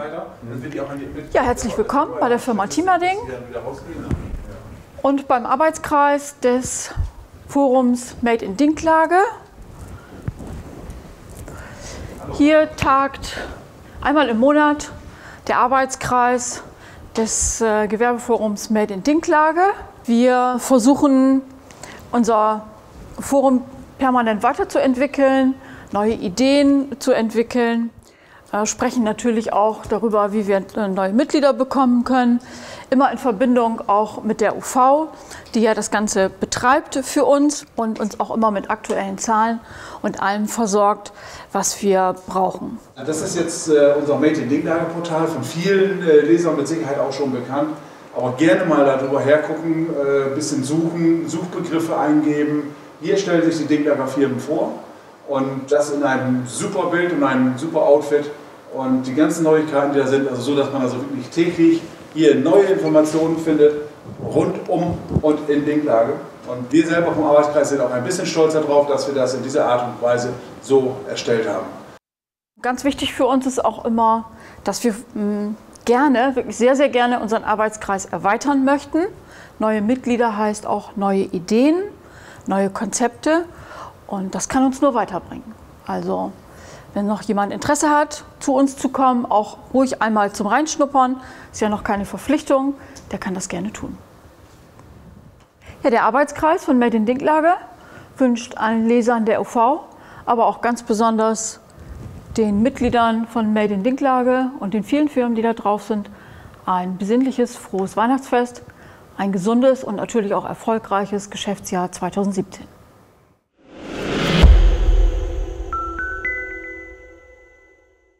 Ja, herzlich willkommen bei der Firma Teamerding und beim Arbeitskreis des Forums Made in Dinklage. Hier tagt einmal im Monat der Arbeitskreis des Gewerbeforums Made in Dinklage. Wir versuchen, unser Forum permanent weiterzuentwickeln, neue Ideen zu entwickeln, sprechen natürlich auch darüber, wie wir neue Mitglieder bekommen können, immer in Verbindung auch mit der UV, die ja das Ganze betreibt für uns und uns auch immer mit aktuellen Zahlen und allem versorgt, was wir brauchen. Das ist jetzt unser Made in Dinklage Portal, von vielen Lesern mit Sicherheit auch schon bekannt. Aber gerne mal darüber hergucken, ein bisschen suchen, Suchbegriffe eingeben. Hier stellen sich die Dinklager Firmen vor und das in einem super Bild und einem super Outfit. Und die ganzen Neuigkeiten, die da sind, also so, dass man also wirklich täglich hier neue Informationen findet, rundum und in Dinklage. Und wir selber vom Arbeitskreis sind auch ein bisschen stolz darauf, dass wir das in dieser Art und Weise so erstellt haben. Ganz wichtig für uns ist auch immer, dass wir gerne, wirklich sehr, sehr gerne unseren Arbeitskreis erweitern möchten. Neue Mitglieder heißt auch neue Ideen, neue Konzepte und das kann uns nur weiterbringen. Also wenn noch jemand Interesse hat, zu uns zu kommen, auch ruhig einmal zum Reinschnuppern, ist ja noch keine Verpflichtung, der kann das gerne tun. Ja, der Arbeitskreis von Made in Dinklage wünscht allen Lesern der UV, aber auch ganz besonders den Mitgliedern von Made in Dinklage und den vielen Firmen, die da drauf sind, ein besinnliches, frohes Weihnachtsfest, ein gesundes und natürlich auch erfolgreiches Geschäftsjahr 2017.